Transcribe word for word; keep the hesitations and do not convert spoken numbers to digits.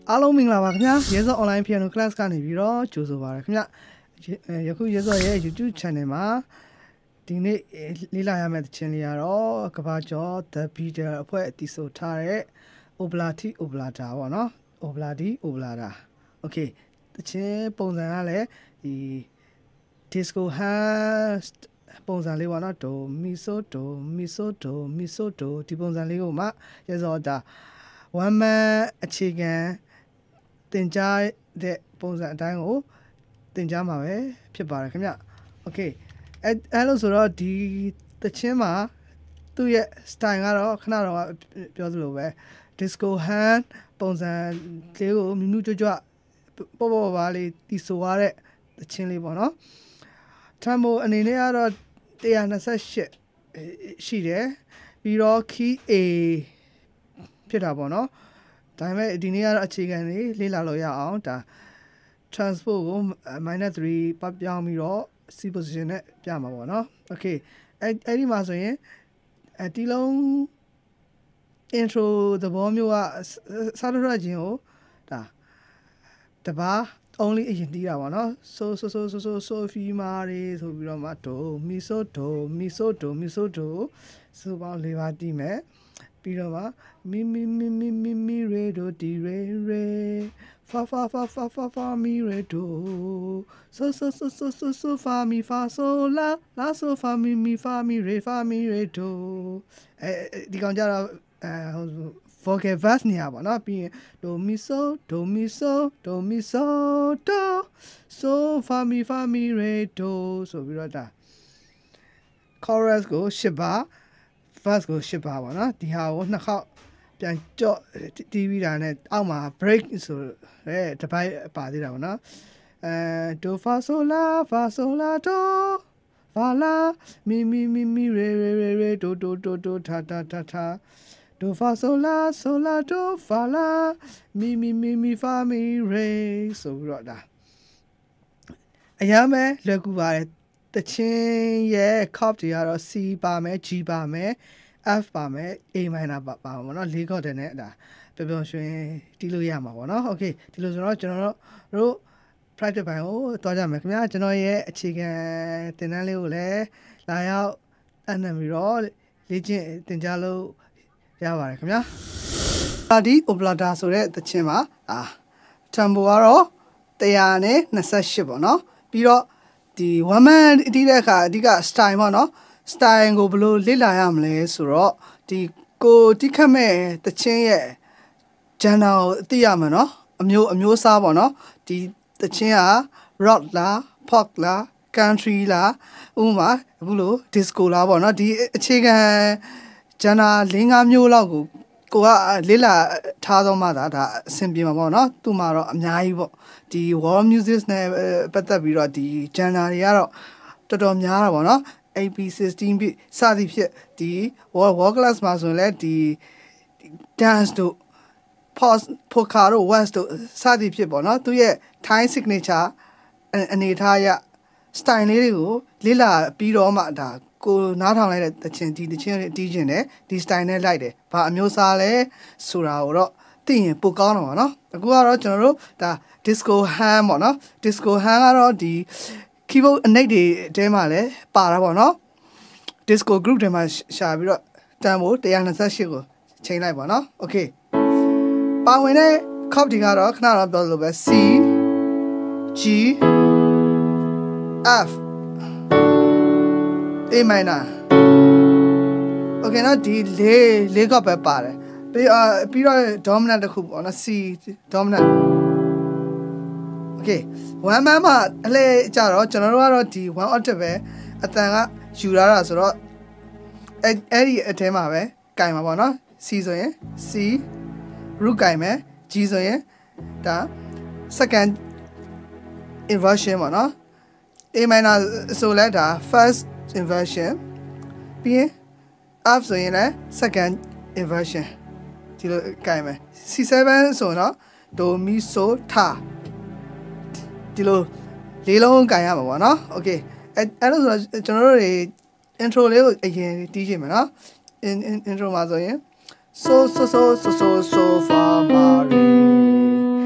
အားလုံးမင်္ဂလာပါခင်ဗျာရဲစော online piano class ကနေပြီးတော့ကြိုဆိုပါရခင်ဗျယခုရဲစောရဲ့ YouTube channel မှာဒီနေ့လေ့လာရမယ့်သချင်းလေးကတော့ကဘာကျော် The Beatles အဖွဲ့အတည်ဆိုထားတဲ့ Obaladi Obalada ပေါ့နော် Obaladi Obalada Okay သချင်းပုံစံကလည်းဒီ disco hand ပုံစံလေးပေါ့နော် do mi so do mi so do mi so do ဒီပုံစံလေးကိုမှရဲစောဒါ one man အခြေခံတင်ကြားတဲ့ပုံစံအတိုင်းကိုတင်ကြားမှာပဲဖြစ်ပါတယ်ခင်ဗျ Okay အဲအဲ့လို့ဆိုတော့ဒီသချင်းမှာသူ့ရဲ့ style ကတော့ခဏတော့ပြောသလိုပဲ disco hand ပုံစံလေးကိုမြူးမြူးကြွကြွပေါ့ပေါ့ပါလေးတီဆိုရတဲ့သချင်းလေးပေါ့နော် tempo အနေနဲ့ကတော့one twenty-eightရှိတယ်ပြီးတော့ key A ဖြစ်တာပေါ့နော်ဒါပေမဲ့ဒီနေ့ကတော့အခြေခံလေးလေ့လာလို့ရအောင်ဒါ transport ကို minus three ပတ်ပြောင်းပြီးတော့ C position နဲ့ပြမှာပေါ့နော် Okay အဲအဲ့ဒီမှာဆိုရင်အဲဒီလုံး intro သဘောမျိုးကစားရရခြင်းကိုဒါတပါ only အရင်တီးတာပေါ့နော် so so so so so so fi ma တွေဆိုပြီးတော့မှ do mi so do mi so do mi so do ဆိုပေါင်း၄ပါးတီးမယ်ပြီးတော့မှ mi mi mi mi mi mi re do di re re fa fa fa fa fa fa mi re do so so so so so so fa mi fa so la la so fa mi mi fa mi re fa mi re do အဲဒီကောင်ကြတော့အဲ vocal verse နေရပါတော့ပြီးရင် do mi so do mi so do mi so do so fa mi fa mi re do ဆိုပြီးတော့ဒါ chorus ကိုeightပါ verse ကိုeightပါပါနော်ဒီဟာကိုနှစ်ခေါက်ပြန်ကြော့တီးပြီးတာနဲ့အောက်မှာ break ဆိုရဲတပိုင်းပါသေးတာပေါ့နော်အဲ do fa so la fa so la do fa la mi mi mi mi re re re re do do do do ta ta ta ta do fa so la so la do fa la mi mi mi mi fa mi re ဆိုပြီးတော့ဒါအရင်ပဲလွယ်ကူပါတယ်တချင်းရဲ့ chord တွေကတော့ C ပါမယ် G ပါမယ် F ပါမယ် A minor ပါပါပေါ့နော်၄ chord တဲ့နဲ့ဒါပျော်ပျော်ရွှင်တီးလို့ရမှာပေါ့နော် Okay ဒီလိုဆိုတော့ကျွန်တော်တို့ practice ပိုင်းကိုတွားကြမယ်ခင်ဗျာကျွန်တော်ရဲ့အခြေခံသင်တန်းလေးကိုလည်းလာရောက်အနံပြီးတော့လေ့ကျင့်သင်ကြားလို့ရပါတယ်ခင်ဗျာ Obaladi Obalada ဆိုတဲ့သချင်းမှာအာ tempo ကတော့one twenty-eightပေါ့နော်ပြီးတော့ဒီ one man တီးတဲ့အခါအဓိက style ပေါ့နော် style ကိုဘယ်လိုလေ့လာရမလဲဆိုတော့ဒီကိုတိခတ်မဲ့သချင်းရဲ့ genre ကိုသိရမှာနော်အမျိုးအမျိုးစားပေါ့နော်ဒီသချင်းက rock လား pop လား country လားဥပမာအခုလို disco လားပေါ့နော်ဒီအခြေခံ genre ၄-၅မျိုးလောက်ကိုကိုကလေ့လာထားတော့မှဒါဒါအဆင်ပြေမှာပေါ့နော်သူ့မှာတော့အများကြီးပေါ့ဒီ world music နဲ့ပတ်သက်ပြီးတော့ဒီ genre တွေကတော့တော်တော်များတာပေါ့နော် eight beat sixteen beat စသည်ဖြင့်ဒီ world world class မှာဆိုရင်လည်းဒီ dance တို့ pop polka တို့ west တို့စသည်ဖြင့်ပေါ့နော်သူရဲ့ Thai signature အနေထားရ style လေးတွေကိုလေ့လာပြီးတော့မှဒါကိုနားထောင်လိုက်တဲ့သချင်းဒီသချင်းတွေတီးကျင်တယ်ဒီ style နဲ့လိုက်တယ်ဘာအမျိုးစားလဲဆိုတာကိုတော့သိရင်ပိုကောင်းတော့ပါနော်အခုကတော့ကျွန်တော်တို့ဒါ disco hand ပေါ့နော် disco hand ကတော့ဒီ keyboard အနှိပ်တွေအဲမှာလည်းပါတာပေါ့နော် disco group တွေမှာရှာပြီးတော့တန်ဖို့one twenty-eightကိုချိန်လိုက်ပါနော် Okay ပါဝင်တဲ့ chord တွေကတော့ခဏတော့ပြောလို့ပဲ C G F A minor Okay နော်ဒီလေးလေးကပဲပါတယ်ပြီးအာပြီးတော့ dominant တစ်ခုပေါ့နော် C dominant Okay one man မှာအလဲကြတော့ကျွန်တော်တို့ကတော့ဒီone octave ပဲအတန်ကယူလာတာဆိုတော့အဲအဲ့ဒီအထဲမှာပဲကင်မှာပေါ့နော် C ဆိုရင် C root ကင်မယ် G ဆိုရင်ဒါ second inversion ပေါ့နော် A minor ဆိုလဲဒါ first inversion ပြီးရင် F ဆိုရင်လည်း second inversion ဒီလိုကင်မယ် C seven ဆိုတော့ do mi so ta ဒီလိုလေးလုံးကင်ရမှာပေါ့နော် Okay အဲအဲ့လိုဆိုတော့ကျွန်တော်တို့တွေ intro လေးကိုအရင်တီးကြည့်မယ်နော် intro မှာဆိုရင် so so so so so so fa ma re